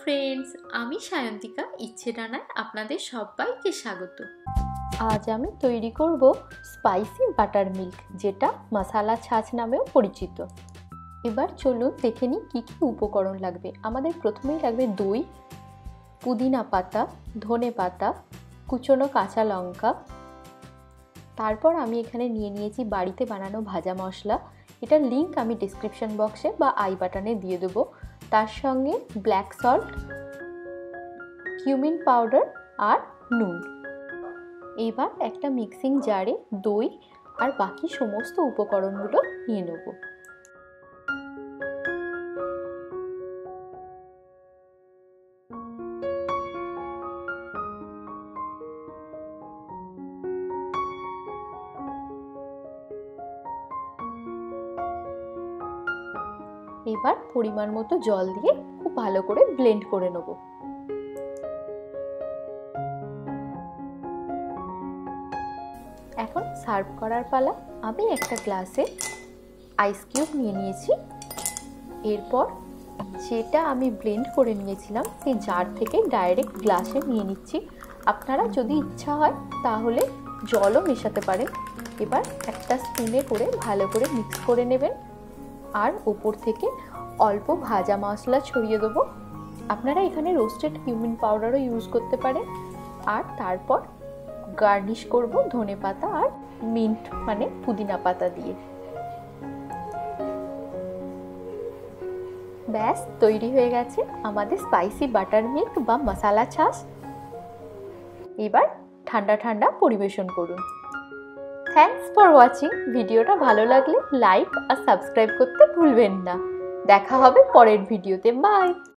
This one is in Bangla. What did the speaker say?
ফ্রেন্ডস, আমি সায়ন্তিকা ইচ্ছে ডানায় আপনাদের সবাইকে স্বাগত। আজ আমি তৈরি করব স্পাইসি বাটার মিল্ক, যেটা মশালা ছাঁচ নামেও পরিচিত। এবার চলুন দেখে নিই কী কী উপকরণ লাগবে। আমাদের প্রথমেই লাগবে দই, পুদিনা পাতা, ধনে পাতা, কুচনো কাঁচা লঙ্কা। তারপর আমি এখানে নিয়ে নিয়েছি বাড়িতে বানানো ভাজা মশলা। এটার লিঙ্ক আমি ডিসক্রিপশন বক্সে বা আই বাটনে দিয়ে দেবো। তার সঙ্গে ব্ল্যাক সল্ট, কিউমিন পাউডার আর নুন। এবার একটা মিক্সিং জারে দই আর বাকি সমস্ত উপকরণগুলো নিয়ে নেব। এবার পরিমাণ মতো জল দিয়ে খুব ভালো করে ব্লেন্ড করে নেব। এখন সার্ভ করার পালা। আমি একটা গ্লাসে আইস কিউব নিয়ে নিয়েছি। এরপর যেটা আমি ব্লেন্ড করে নিয়েছিলাম সেই জার থেকে ডাইরেক্ট গ্লাসে নিয়ে নিচ্ছি। আপনারা যদি ইচ্ছা হয় তাহলে জলও মেশাতে পারেন। এবার একটা স্পুনে করে ভালো করে মিক্স করে নেবেন আর ওপর থেকে অল্প ভাজা মশলা ছড়িয়ে দেবো। আপনারা এখানে রোস্টেড কিউমিন পাউডারও ইউজ করতে পারেন। আর তারপর গার্নিশ করব ধনে পাতা আর মিন্ট মানে পুদিনা পাতা দিয়ে। ব্যাস তৈরি হয়ে গেছে আমাদের স্পাইসি বাটার মিল্ক বা মশালা ছাঁচ। এবার ঠান্ডা ঠান্ডা পরিবেশন করুন। Thanks for watching. ভিডিওটা ভালো লাগলে লাইক আর সাবস্ক্রাইব করতে ভুলবেন না। দেখা হবে পরের ভিডিওতে। বাই।